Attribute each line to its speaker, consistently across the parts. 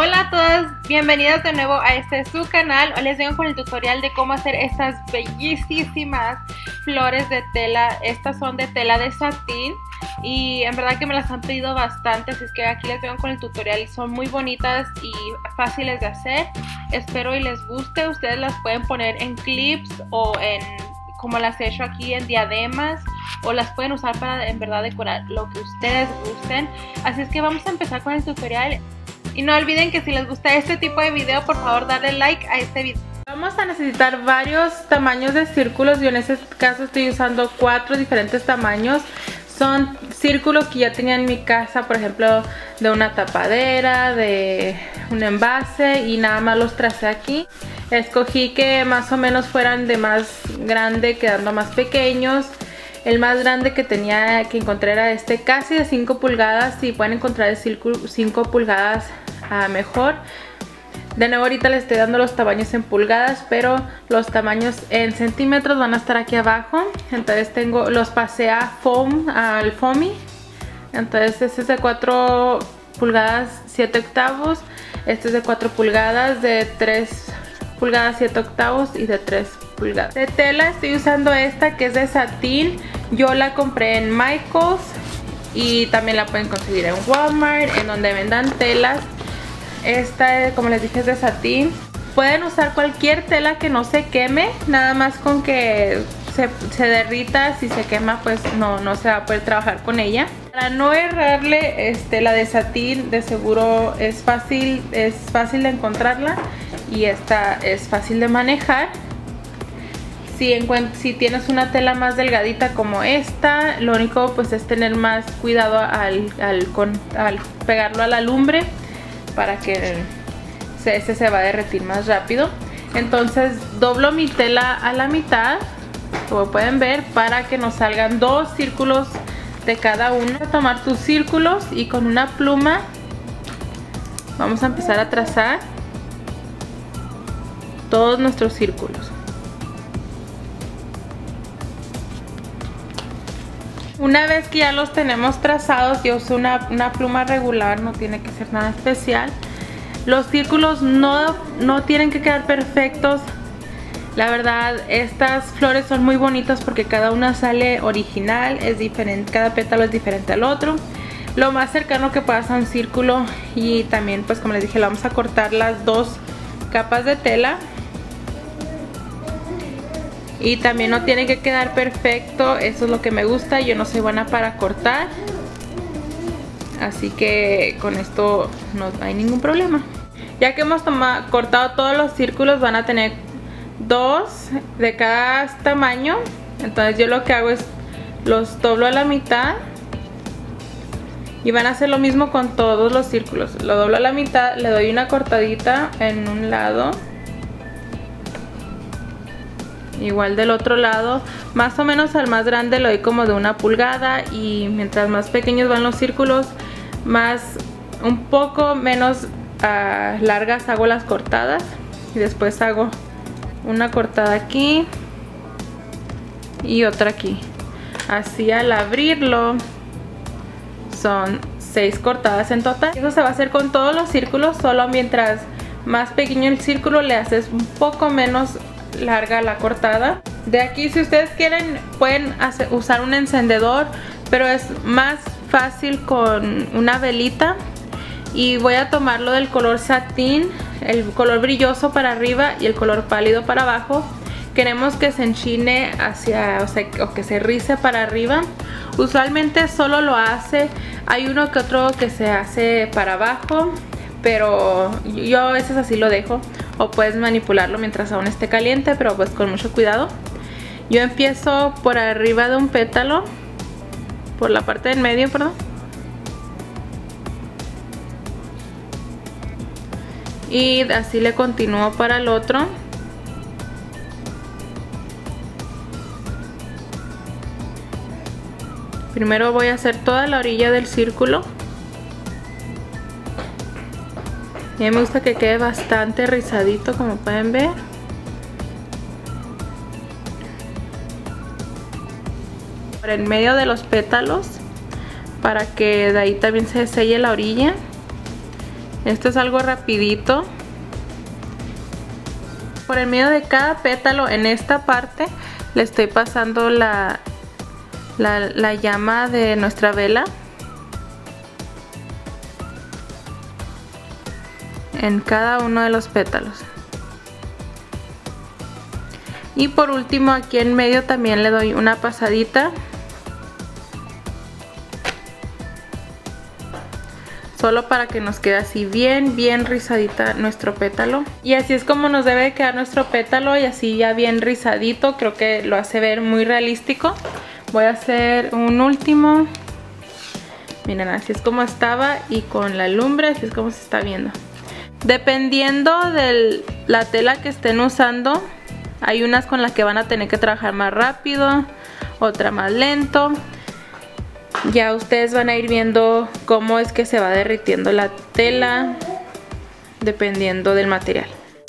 Speaker 1: Hola a todos, bienvenidos de nuevo a su canal. Hoy les vengo con el tutorial de cómo hacer estas bellísimas flores de tela. Estas son de tela de satín y en verdad que me las han pedido bastante, así es que aquí les vengo con el tutorial. Son muy bonitas y fáciles de hacer. Espero y les guste. Ustedes las pueden poner en clips o en, como las he hecho aquí, en diademas, o las pueden usar para en verdad decorar lo que ustedes gusten. Así es que vamos a empezar con el tutorial. Y no olviden que si les gusta este tipo de video, por favor darle like a este video. Vamos a necesitar varios tamaños de círculos. Yo en este caso estoy usando 4 diferentes tamaños. Son círculos que ya tenía en mi casa, por ejemplo, de una tapadera, de un envase, y nada más los tracé aquí. Escogí que más o menos fueran de más grande quedando más pequeños. El más grande que encontré era este, casi de 5 pulgadas. Si pueden encontrar el círculo 5 pulgadas, mejor. De nuevo ahorita les estoy dando los tamaños en pulgadas, pero los tamaños en centímetros van a estar aquí abajo. Entonces los pasé al foamy. Entonces este es de 4 pulgadas 7 octavos. Este es de 4 pulgadas, de 3 pulgadas 7 octavos y de 3 pulgadas. De tela estoy usando esta que es de satín. Yo la compré en Michaels y también la pueden conseguir en Walmart, en donde vendan telas. Esta, como les dije, es de satín. Pueden usar cualquier tela que no se queme, nada más con que se derrita. Si se quema, pues no se va a poder trabajar con ella. Para no errarle, la de satín de seguro es fácil de encontrarla, y esta es fácil de manejar. Si tienes una tela más delgadita como esta, lo único pues es tener más cuidado al pegarlo a la lumbre, para que se va a derretir más rápido. Entonces doblo mi tela a la mitad, como pueden ver, para que nos salgan 2 círculos de cada uno. Voy a tomar tus círculos y con una pluma vamos a empezar a trazar todos nuestros círculos. Una vez que ya los tenemos trazados, yo uso una pluma regular, no tiene que ser nada especial. Los círculos no tienen que quedar perfectos. La verdad, estas flores son muy bonitas porque cada una sale original, es diferente, cada pétalo es diferente al otro. Lo más cercano que pueda a un círculo, y también pues como les dije, le vamos a cortar las 2 capas de tela. Y también no tiene que quedar perfecto, eso es lo que me gusta. Yo no soy buena para cortar, así que con esto no hay ningún problema. Ya que hemos cortado todos los círculos, van a tener 2 de cada tamaño. Entonces yo lo que hago es los doblo a la mitad, y van a hacer lo mismo con todos los círculos. Lo doblo a la mitad, le doy una cortadita en un lado, igual del otro lado. Más o menos al más grande le doy como de 1 pulgada, y mientras más pequeños van los círculos, un poco menos largas hago las cortadas. Y después hago una cortada aquí y otra aquí. Así al abrirlo son 6 cortadas en total. Eso se va a hacer con todos los círculos, solo mientras más pequeño el círculo le haces un poco menos larga la cortada. De aquí, si ustedes quieren, pueden usar un encendedor, pero es más fácil con una velita. Y voy a tomarlo del color satín, el color brilloso para arriba y el color pálido para abajo. Queremos que se enchine o que se rice para arriba. Usualmente solo lo hace, hay uno que otro que se hace para abajo, pero yo a veces así lo dejo. O puedes manipularlo mientras aún esté caliente, pero pues con mucho cuidado. Yo empiezo por arriba de un pétalo, por la parte del medio, perdón. Y así le continúo para el otro. Primero voy a hacer toda la orilla del círculo. Y a mí me gusta que quede bastante rizadito, como pueden ver. Por el medio de los pétalos, para que de ahí también se selle la orilla. Esto es algo rapidito. Por el medio de cada pétalo, en esta parte, le estoy pasando la llama de nuestra vela. En cada uno de los pétalos. Y por último, aquí en medio también le doy una pasadita. Solo para que nos quede así bien rizadita nuestro pétalo. Y así es como nos debe quedar nuestro pétalo, y así ya bien rizadito. Creo que lo hace ver muy realístico. Voy a hacer un último. Miren, así es como estaba, y con la lumbre así es como se está viendo. Dependiendo de la tela que estén usando, hay unas con las que van a tener que trabajar más rápido, otra más lento. Ya ustedes van a ir viendo cómo es que se va derritiendo la tela, dependiendo del material.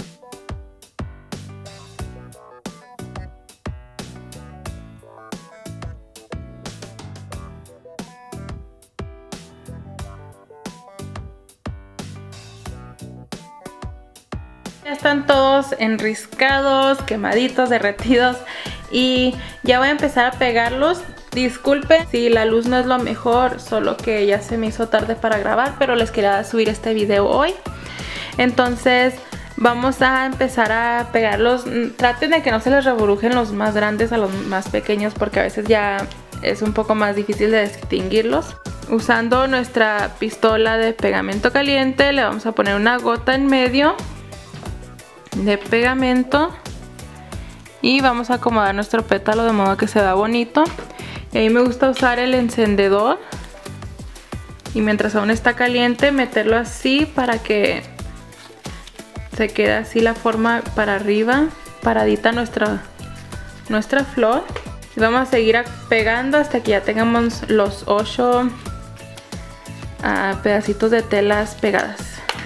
Speaker 1: Ya están todos enriscados, quemaditos, derretidos, y ya voy a empezar a pegarlos. Disculpen si la luz no es lo mejor, solo que ya se me hizo tarde para grabar, pero les quería subir este video hoy. Entonces vamos a empezar a pegarlos. Traten de que no se les reburujen los más grandes a los más pequeños, porque a veces ya es un poco más difícil de distinguirlos. Usando nuestra pistola de pegamento caliente, le vamos a poner una gota en medio de pegamento y vamos a acomodar nuestro pétalo de modo que se vea bonito. Y a mí me gusta usar el encendedor, y mientras aún está caliente meterlo así para que se quede así la forma para arriba, paradita nuestra flor. Y vamos a seguir pegando hasta que ya tengamos los 8 pedacitos de telas pegadas.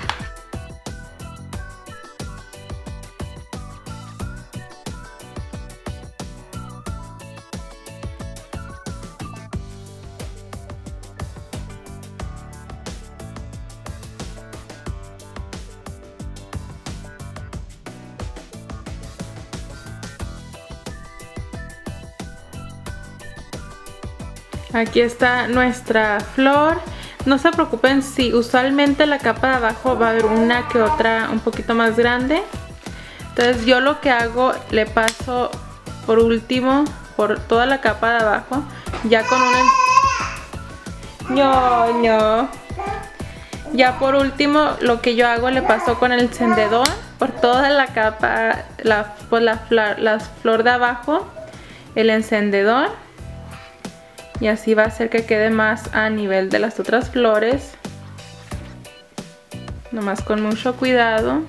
Speaker 1: Aquí está nuestra flor. No se preocupen si usualmente la capa de abajo va a haber una que otra un poquito más grande. Entonces yo lo que hago, le paso por último por toda la capa de abajo, ya con una... Ya por último lo que yo hago, le paso con el encendedor por toda la capa, la flor de abajo, el encendedor. Y así va a hacer que quede más a nivel de las otras flores. Nomás con mucho cuidado.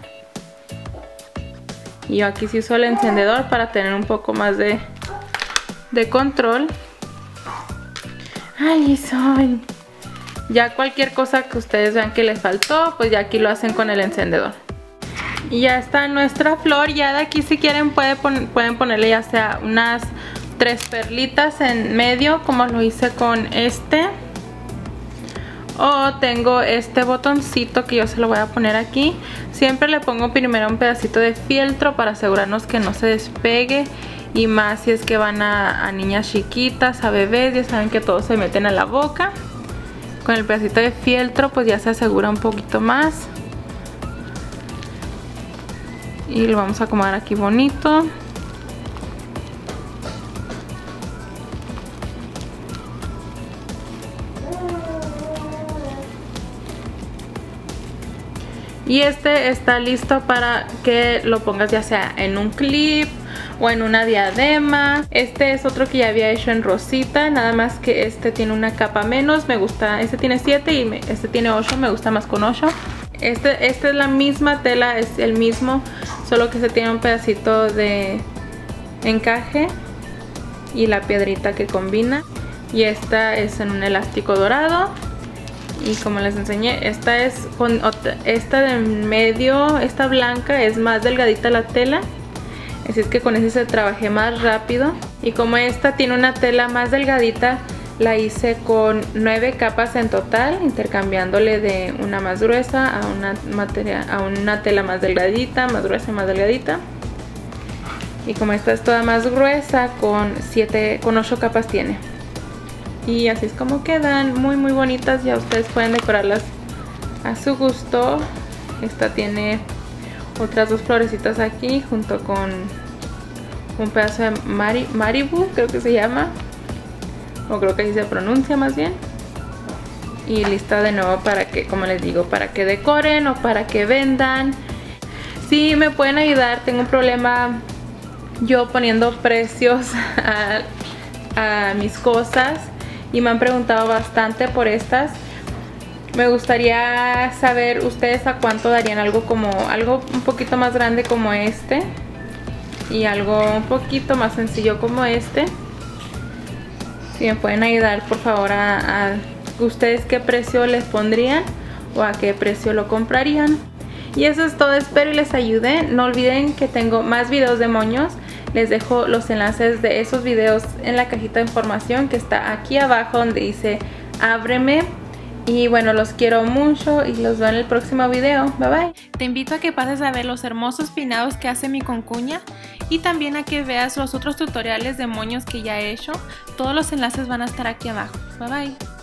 Speaker 1: Y yo aquí sí uso el encendedor para tener un poco más de control. ¡Ay, soy! Ya cualquier cosa que ustedes vean que les faltó, pues ya aquí lo hacen con el encendedor. Y ya está nuestra flor. Ya de aquí, si quieren, pueden ponerle ya sea unas 3 perlitas en medio, como lo hice con este. O tengo este botoncito que yo se lo voy a poner aquí. Siempre le pongo primero un pedacito de fieltro para asegurarnos que no se despegue. Y más si es que van a niñas chiquitas, a bebés, ya saben que todos se meten a la boca. Con el pedacito de fieltro pues ya se asegura un poquito más. Y lo vamos a acomodar aquí bonito. Y este está listo para que lo pongas ya sea en un clip o en una diadema. Este es otro que ya había hecho en rosita, nada más que este tiene una capa menos. Me gusta, este tiene 7 y este tiene 8, me gusta más con 8. Esta es la misma tela, es el mismo, solo que este tiene un pedacito de encaje y la piedrita que combina. Y esta es en un elástico dorado. Y como les enseñé, esta es con esta de en medio, esta blanca es más delgadita la tela, así es que con ese se trabajé más rápido. Y como esta tiene una tela más delgadita, La hice con 9 capas en total, intercambiándole de una más gruesa a una tela más delgadita, más gruesa y más delgadita. Y como esta es toda más gruesa, con 8 capas tiene. Y así es como quedan, muy muy bonitas. Ya ustedes pueden decorarlas a su gusto. Esta tiene otras 2 florecitas aquí junto con un pedazo de Maribú, creo que se llama, o creo que así se pronuncia más bien. Y lista de nuevo para que, como les digo, para que decoren o para que vendan. Si me pueden ayudar, tengo un problema yo poniendo precios a mis cosas y me han preguntado bastante por estas. Me gustaría saber ustedes a cuánto darían algo un poquito más grande como este y algo un poquito más sencillo como este. Si me pueden ayudar, por favor, a ustedes qué precio les pondrían o a qué precio lo comprarían. Y eso es todo, espero y les ayude. No olviden que tengo más videos de moños. Les dejo los enlaces de esos videos en la cajita de información que está aquí abajo donde dice ábreme. Y bueno, los quiero mucho y los veo en el próximo video. Bye bye. Te invito a que pases a ver los hermosos peinados que hace mi concuña y también a que veas los otros tutoriales de moños que ya he hecho. Todos los enlaces van a estar aquí abajo. Bye bye.